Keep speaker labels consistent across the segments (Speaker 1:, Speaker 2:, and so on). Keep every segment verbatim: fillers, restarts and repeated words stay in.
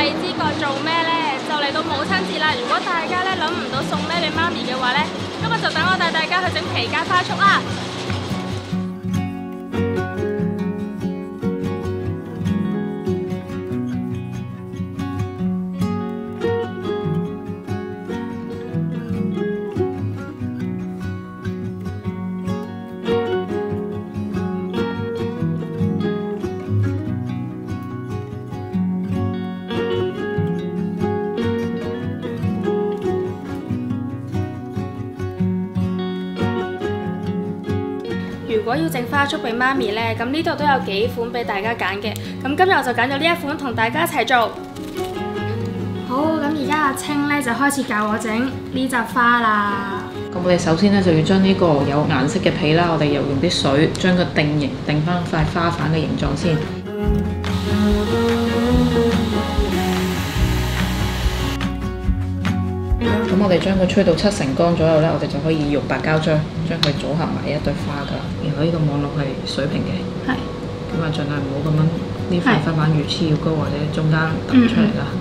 Speaker 1: 荔枝角做咩呢？就嚟到母親節啦！如果大家咧諗唔到送咩俾媽咪嘅話咧，今日就等我帶大家去整皮革花束啦！如果要整花束俾媽咪呢，咁呢度都有幾款俾大家揀嘅。咁今日我就揀咗呢一款同大家一齊做。好，咁而家阿青呢就開始教我整呢扎花啦。
Speaker 2: 咁我哋首先呢就要將呢個有顏色嘅皮啦，我哋又用啲水將佢定型，定翻塊花瓣嘅形狀先。咁我哋將佢吹到七成乾左右咧，我哋就可以用白膠漿將佢組合埋一堆花噶啦。然後呢個網絡係水平嘅，係咁啊，盡量唔好咁樣呢塊花瓣越黐越高，或者中間凸出嚟啦。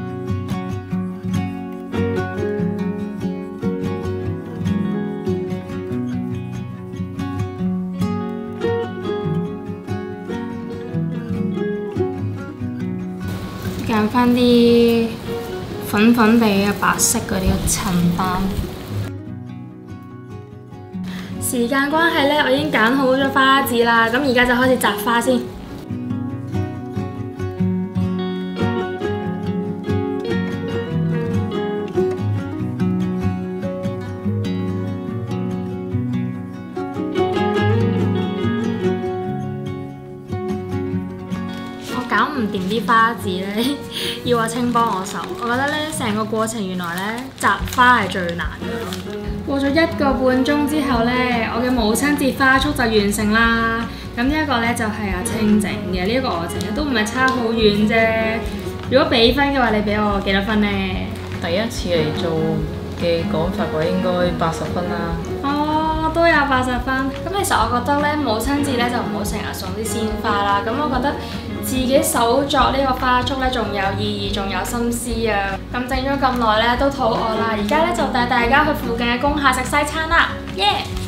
Speaker 1: 揀翻啲粉粉地嘅白色嗰啲襯單。時間關係咧，我已經揀好咗花紙啦，咁而家就開始摘花先。搞唔掂啲花紙咧，要阿青幫我手。我覺得咧，成個過程原來咧摘花係最難嘅。過咗一個半鐘之後咧，我嘅母親節花束就完成啦。咁呢一個咧就係阿青整嘅，呢一個我整嘅都唔係差好遠啫。如果俾分嘅話，你俾我幾多分咧？
Speaker 2: 第一次嚟做嘅講法話應該八十分啦。
Speaker 1: 哦，都有八十分。咁其實我覺得咧，母親節咧就唔好成日送啲鮮花啦。咁我覺得自己手作呢個花束咧，仲有意義，仲有心思啊！咁整咗咁耐咧，都肚餓啦，而家咧就帶大家去附近嘅工廈食西餐啦，耶、yeah!